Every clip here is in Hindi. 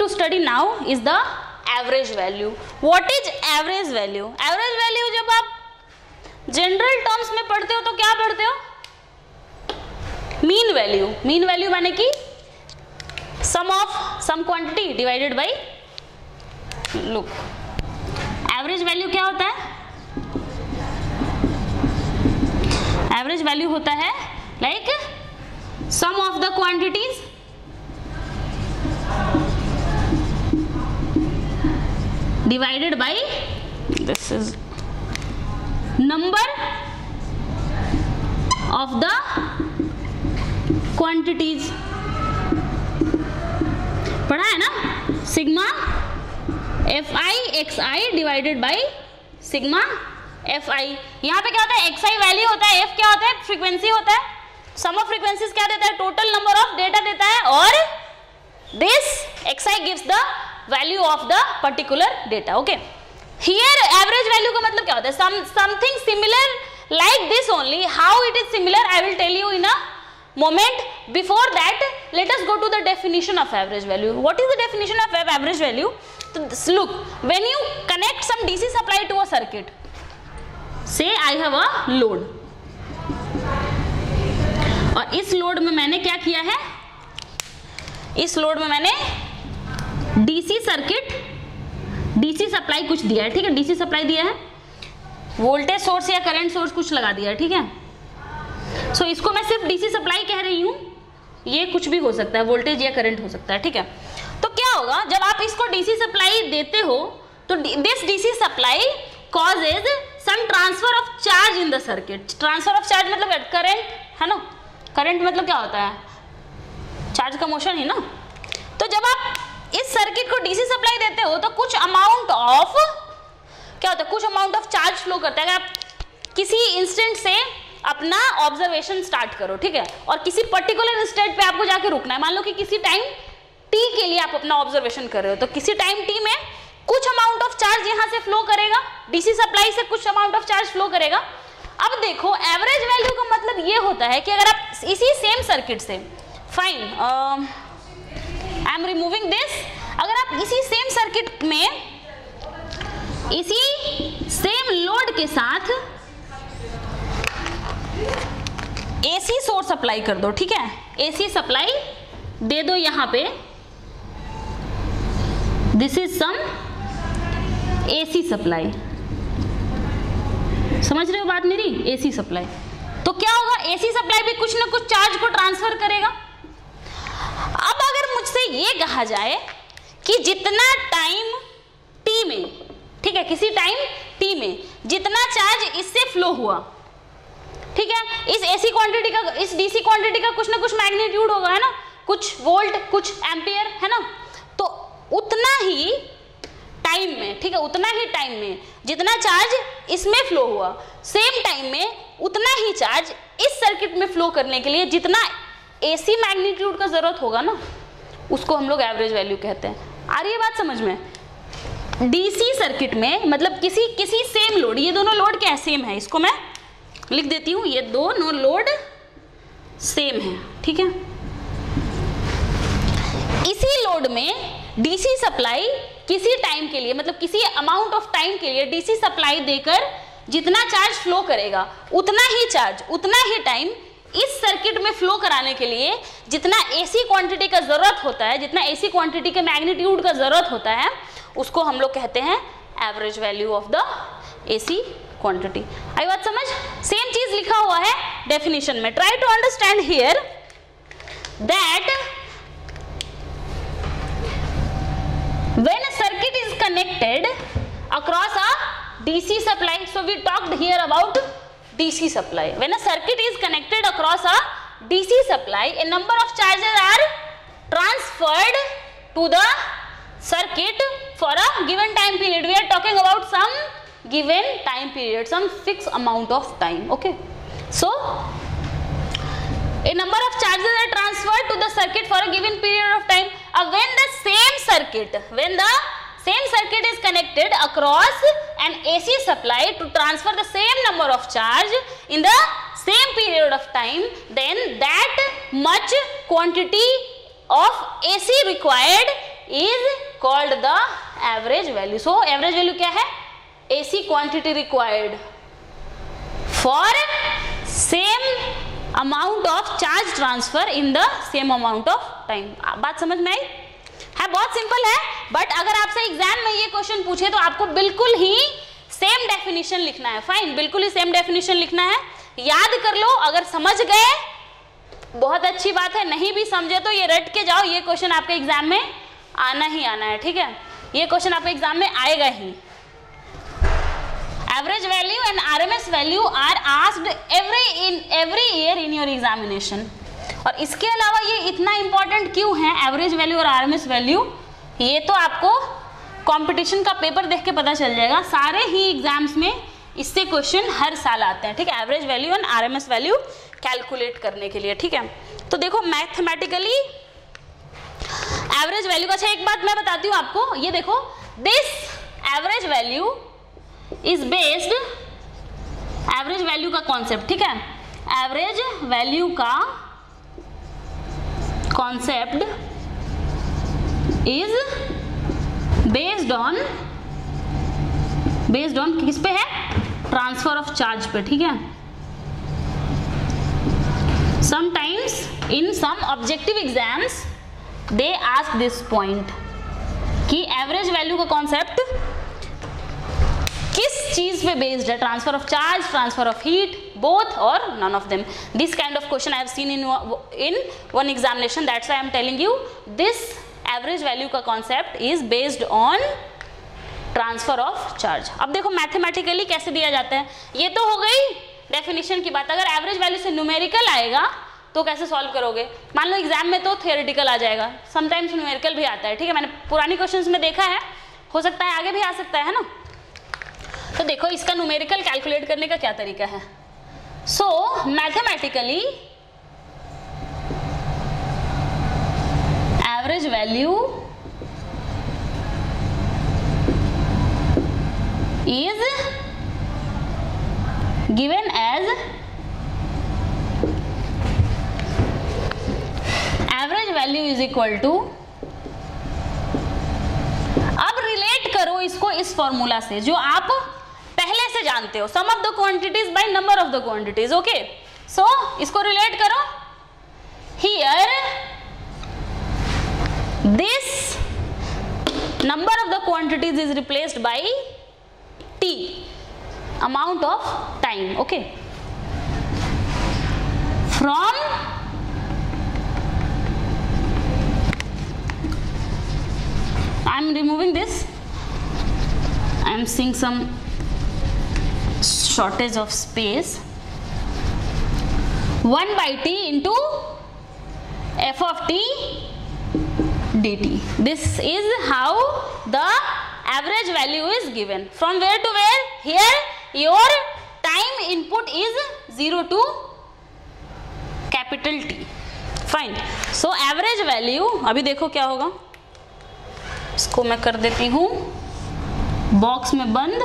to study now is the average value. What is average value? Average value जब आप जनरल टर्म्स में पढ़ते हो तो क्या पढ़ते हो? Mean value. मीन वैल्यू माने कि sum of sum quantity divided by. Look, average value क्या होता है? एवरेज वैल्यू होता है like sum of the quantities divided by this is number of the quantities. पढ़ा है ना? Sigma F I X I divided by sigma F I. यहाँ पे क्या होता है? एक्स आई वैल्यू होता है, एफ क्या होता है? फ्रीक्वेंसी होता है. सम ऑफ फ्रीक्वेंसीज क्या देता है? टोटल नंबर ऑफ डेटा देता है. और this X I gives the value of the particular data. Okay, here average value का मतलब क्या होता है? Something similar like this only. How it is similar I will tell you in a moment. Before that, let us go to the definition of average value. What is the definition of average value? So look, when you connect some DC supply to a circuit, say I have a load, और इस लोड में मैंने क्या किया है? इस लोड में मैंने DC सर्किट, DC सप्लाई कुछ दिया है, ठीक है? DC सप्लाई दिया है, वोल्टेज सोर्स या करंट सोर्स कुछ लगा दिया है, ठीक है? सो इसको मैं सिर्फ डीसी सप्लाई कह रही हूँ, ये कुछ भी हो सकता है, वोल्टेज या करंट हो सकता है, ठीक है? तो क्या होगा जब आप इसको डीसी सप्लाई देते हो तो this DC supply causes some transfer of charge in the circuit. Transfer of charge मतलब करंट है ना? करंट मतलब क्या होता है? चार्ज का मोशन ही ना. तो जब आप इस सर्किट को डीसी सप्लाई देते हो तो कुछ अमाउंट ऑफ क्या होता है? कुछ अमाउंट ऑफ चार्ज फ्लो करता है. अगर आप किसी इंस्टेंट से अपना ऑब्जर्वेशन स्टार्ट करो, ठीक है, और किसी पर्टिकुलर इंस्टेंट पे आपको जाके रुकना है. मान लो कि किसी टाइम टी के लिए आप अपना ऑब्जर्वेशन कर रहे हो, तो किसी टाइम टी में कुछ अमाउंट ऑफ चार्ज यहां से फ्लो करेगा, डीसी सप्लाई से कुछ अमाउंट ऑफ चार्ज फ्लो करेगा. अब देखो एवरेज वैल्यू का मतलब ये होता है कि अगर आप इसी सेम सर्किट से, fine I am removing this, अगर आप इसी सेम सर्किट में इसी सेम लोड के साथ एसी सोर्स अप्लाई कर दो, ठीक है? एसी सप्लाई दे दो यहां पे, this is some AC supply. समझ रहे हो बात मेरी? AC supply. तो क्या होगा? एसी सप्लाई भी कुछ ना कुछ चार्ज को ट्रांसफर करेगा. अब अगर मुझसे ये कहा जाए कि जितना टाइम टी में, ठीक है, किसी टाइम टी में जितना चार्ज इससे फ्लो हुआ, ठीक है, इस एसी क्वांटिटी का, इस डीसी क्वांटिटी का कुछ ना कुछ मैग्नीट्यूड होगा, है ना? कुछ वोल्ट, कुछ एम्पियर, है ना? तो उतना ही टाइम में, ठीक है, उतना ही टाइम में जितना चार्ज इसमें फ्लो हुआ, सेम टाइम में उतना ही चार्ज इस सर्किट में फ्लो करने के लिए जितना एसी मैग्नीट्यूड का जरूरत होगा ना, उसको हम लोग एवरेज वैल्यू कहते हैं. आ रही है बात समझ में? डीसी सर्किट में मतलब किसी सेम लोड, ये दोनों लोड क्या है? सेम है. इसको मैं लिख देती हूं, ये दोनों लोड सेम है, ठीक है? इसी लोड में डीसी सप्लाई किसी टाइम के लिए, मतलब किसी अमाउंट ऑफ टाइम के लिए डीसी सप्लाई देकर जितना चार्ज फ्लो करेगा, उतना ही चार्ज, उतना ही टाइम इस सर्किट में फ्लो कराने के लिए जितना एसी क्वांटिटी का जरूरत होता है, जितना एसी क्वांटिटी के मैग्नीट्यूड का जरूरत होता है, उसको हम लोग कहते हैं average value of the AC quantity. आई बात समझ? सेम चीज लिखा हुआ है डेफिनेशन में. Try to understand here that when a circuit is connected across a DC supply, so we talked here about DC supply. When a circuit is connected across a DC supply, a number of charges are transferred to the circuit for a given time period. We are talking about some given time period, some fixed amount of time. Okay, so a number of charges are transferred to the circuit for a given period of time. When the same circuit is connected across an AC supply to transfer the same number of charge in the same period of time, then that much quantity of AC required is called the average value. So average value क्या है? AC quantity required for same amount of charge transfer in the same amount of time. बात समझ में आई है? बहुत सिंपल है, बट अगर आपसे एग्जाम में ये क्वेश्चन पूछे तो आपको बिल्कुल ही सेम डेफिनेशन लिखना है. फाइन, बिल्कुल ही सेम डेफिनेशन लिखना है. याद कर लो, अगर समझ गए बहुत अच्छी बात है, नहीं भी समझे तो ये रट के जाओ, ये क्वेश्चन आपके एग्जाम में आना ही आना है. ठीक है, ये क्वेश्चन आपके एग्जाम में आएगा ही. Average value and RMS value are asked every year in your examination. और इसके अलावा ये इतना इंपॉर्टेंट क्यों है एवरेज वैल्यू और RMS वैल्यू, ये तो आपको कंपटीशन का पेपर देख के पता चल जाएगा. सारे ही एग्जाम्स में इससे क्वेश्चन हर साल आते हैं. ठीक है, average value and RMS value calculate करने के लिए. ठीक है, तो देखो मैथमेटिकली एवरेज वैल्यू का. अच्छा, एक बात मैं बताती हूँ आपको, ये देखो, this average value is based, average value का कॉन्सेप्ट. ठीक है, एवरेज वैल्यू का कॉन्सेप्ट इज बेस्ड ऑन किस पे है? ट्रांसफर ऑफ चार्ज पे. ठीक है, sometimes in some objective exams they ask this point कि एवरेज वैल्यू का कॉन्सेप्ट किस चीज पे बेस्ड है? Transfer of charge, transfer of heat, both और none of them. This kind of question I have seen in one examination. That's why I am telling you this average value का concept is based on transfer of charge. अब देखो मैथमेटिकली कैसे दिया जाता है. ये तो हो गई डेफिनेशन की बात. अगर एवरेज वैल्यू से न्यूमेरिकल आएगा तो कैसे सॉल्व करोगे? मान लो एग्जाम में तो थियोरेटिकल आ जाएगा, समटाइम्स न्यूमेरिकल भी आता है. ठीक है, मैंने पुरानी क्वेश्चंस में देखा है, हो सकता है आगे भी आ सकता है ना. तो देखो इसका न्यूमेरिकल कैलकुलेट करने का क्या तरीका है. So mathematically average value is given as average value is equal to, अब रिलेट करो इसको इस फॉर्मूला से जो आप पहले से जानते हो, sum of the quantities by number of the quantities. Okay, so इसको रिलेट करो. Here this number of the quantities is replaced by T, amount of time. Okay, from I am removing this, I am seeing some shortage of space. 1 by T into f of T dt. This is how the average value is given. From where to where? Here your time input is 0 to capital T. Fine. So average value, अभी देखो क्या होगा, इसको मैं कर देती हूँ बॉक्स में बंद.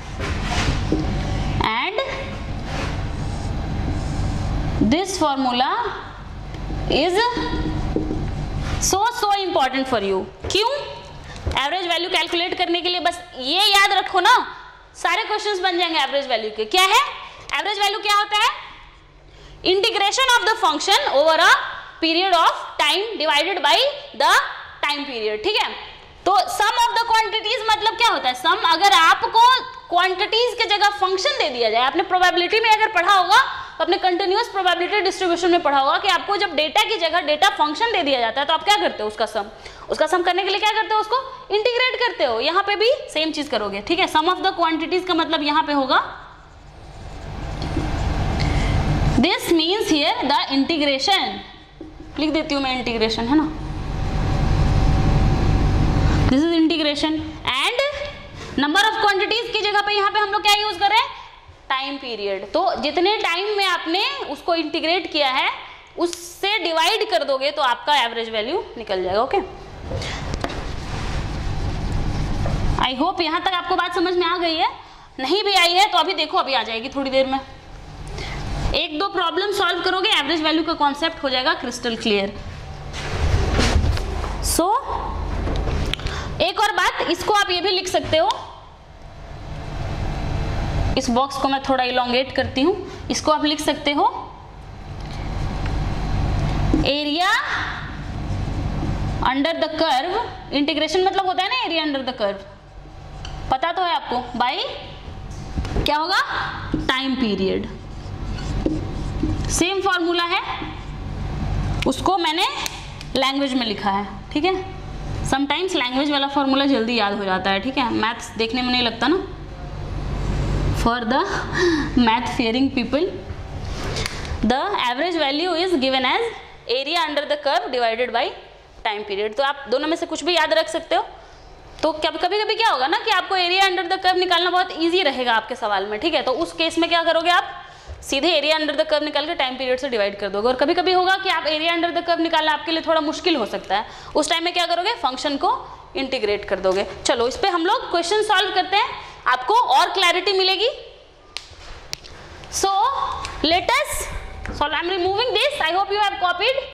And this formula is so important for you. क्यों? एवरेज वैल्यू कैलकुलेट करने के लिए बस ये याद रखो ना, सारे क्वेश्चंस बन जाएंगे एवरेज वैल्यू के. क्या है एवरेज वैल्यू? क्या होता है? Integration of the function over a period of time divided by the time period. ठीक है, तो सम ऑफ द क्वांटिटीज मतलब क्या होता है? सम, अगर आपको क्वांटिटीज के जगह फंक्शन दे दिया जाए, आपने प्रोबेबिलिटी में अगर पढ़ा होगा तो अपने कंटिन्यूअस प्रोबेबिलिटी डिस्ट्रीब्यूशन में पढ़ा होगा कि आपको जब डेटा की जगह डेटा फंक्शन दे दिया जाता है तो आप क्या करते हो? उसका सम करने के लिए क्या करते हो? उसको इंटीग्रेट करते हो. यहाँ पे भी सेम चीज करोगे. ठीक है, सम ऑफ द क्वांटिटीज का मतलब यहाँ पे होगा, this means here the integration. लिख देती हूँ मैं इंटीग्रेशन, है ना, this is integration. And number of quantities की जगह पे यहाँ पे हम लोग क्या यूज कर रहे हैं? Time period. तो जितने टाइम में आपने उसको इंटीग्रेट किया है उससे डिवाइड कर दोगे तो आपका एवरेज वैल्यू निकल जाएगा. ओके, आई होप यहां तक आपको बात समझ में आ गई है. नहीं भी आई है तो अभी देखो, अभी आ जाएगी थोड़ी देर में. एक दो प्रॉब्लम सॉल्व करोगे, एवरेज वैल्यू का कॉन्सेप्ट हो जाएगा क्रिस्टल क्लियर. सो एक और बात, इसको आप ये भी लिख सकते हो, इस बॉक्स को मैं थोड़ा इलोंगेट करती हूं, इसको आप लिख सकते हो area under the curve, integration मतलब होता है ना एरिया अंडर द कर्व, पता तो है आपको, बाय क्या होगा, टाइम पीरियड। सेम फॉर्मूला है, उसको मैंने लैंग्वेज में लिखा है, ठीक है। समटाइम्स लैंग्वेज वाला फॉर्मूला जल्दी याद हो जाता है, ठीक है, मैथ्स देखने में नहीं लगता ना, for the math fearing people. The average value is given as area under the curve divided by time period. तो आप दोनों में से कुछ भी याद रख सकते हो। तो कभी कभी क्या होगा ना कि आपको एरिया अंडर द कर्व निकालना बहुत इजी रहेगा आपके सवाल में, ठीक है। तो उस केस में क्या करोगे, आप सीधे एरिया अंडर द कर्व निकाल के टाइम पीरियड से डिवाइड कर दोगे। और कभी कभी होगा कि आप एरिया अंडर द कर्व निकालना आपके लिए थोड़ा मुश्किल हो सकता है, उस टाइम में क्या करोगे, फंक्शन को इंटीग्रेट कर दोगे। चलो इस पे हम लोग क्वेश्चन सॉल्व करते हैं, आपको और क्लैरिटी मिलेगी। So let us solve, I am removing this, I hope you have copied.